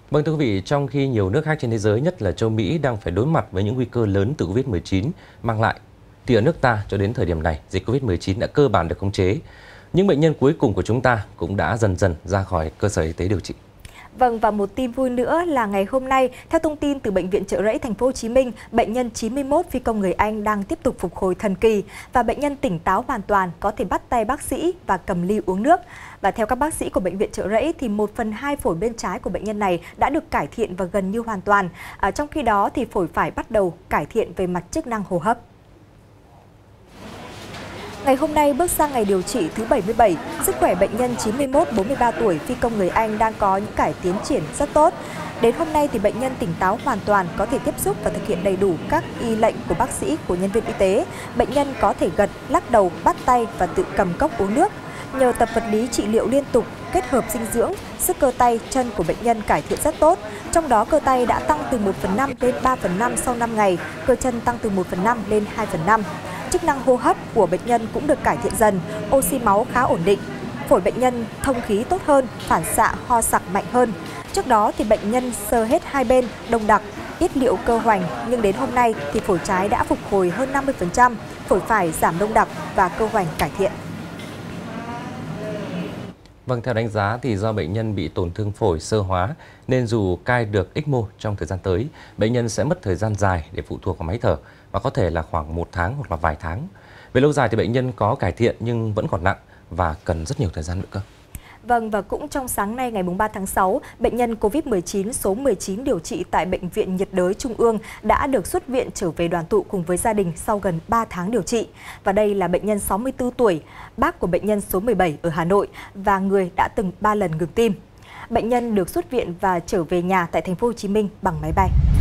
Vâng thưa quý vị, trong khi nhiều nước khác trên thế giới, nhất là châu Mỹ, đang phải đối mặt với những nguy cơ lớn từ Covid-19 mang lại, thì ở nước ta cho đến thời điểm này, dịch Covid-19 đã cơ bản được khống chế. Những bệnh nhân cuối cùng của chúng ta cũng đã dần dần ra khỏi cơ sở y tế điều trị. Vâng, và một tin vui nữa là ngày hôm nay, theo thông tin từ Bệnh viện Chợ Rẫy Thành phố Hồ Chí Minh, bệnh nhân 91 phi công người Anh đang tiếp tục phục hồi thần kỳ và bệnh nhân tỉnh táo hoàn toàn, có thể bắt tay bác sĩ và cầm ly uống nước. Và theo các bác sĩ của Bệnh viện Chợ Rẫy thì 1/2 phổi bên trái của bệnh nhân này đã được cải thiện và gần như hoàn toàn. Trong khi đó thì phổi phải bắt đầu cải thiện về mặt chức năng hô hấp. Ngày hôm nay bước sang ngày điều trị thứ 77, sức khỏe bệnh nhân 91 43 tuổi phi công người Anh đang có những cải tiến triển rất tốt. Đến hôm nay thì bệnh nhân tỉnh táo hoàn toàn, có thể tiếp xúc và thực hiện đầy đủ các y lệnh của bác sĩ, của nhân viên y tế. Bệnh nhân có thể gật, lắc đầu, bắt tay và tự cầm cốc uống nước. Nhờ tập vật lý trị liệu liên tục, kết hợp dinh dưỡng, sức cơ tay, chân của bệnh nhân cải thiện rất tốt. Trong đó cơ tay đã tăng từ 1/5 lên 3/5 sau 5 ngày, cơ chân tăng từ 1/5 lên 2/5. Chức năng hô hấp của bệnh nhân cũng được cải thiện dần, oxy máu khá ổn định. Phổi bệnh nhân thông khí tốt hơn, phản xạ ho sặc mạnh hơn. Trước đó thì bệnh nhân xơ hết hai bên, đông đặc, yết liệu cơ hoành, nhưng đến hôm nay thì phổi trái đã phục hồi hơn 50%, phổi phải giảm đông đặc và cơ hoành cải thiện. Vâng, theo đánh giá thì do bệnh nhân bị tổn thương phổi xơ hóa nên dù cai được ECMO trong thời gian tới, bệnh nhân sẽ mất thời gian dài để phụ thuộc vào máy thở và có thể là khoảng 1 tháng hoặc là vài tháng. Về lâu dài thì bệnh nhân có cải thiện nhưng vẫn còn nặng và cần rất nhiều thời gian nữa cơ. Vâng, và cũng trong sáng nay ngày 3 tháng 6, bệnh nhân COVID-19 số 19 điều trị tại Bệnh viện nhiệt đới Trung ương đã được xuất viện trở về đoàn tụ cùng với gia đình sau gần 3 tháng điều trị. Và đây là bệnh nhân 64 tuổi, bác của bệnh nhân số 17 ở Hà Nội và người đã từng 3 lần ngừng tim. Bệnh nhân được xuất viện và trở về nhà tại Thành phố Hồ Chí Minh bằng máy bay.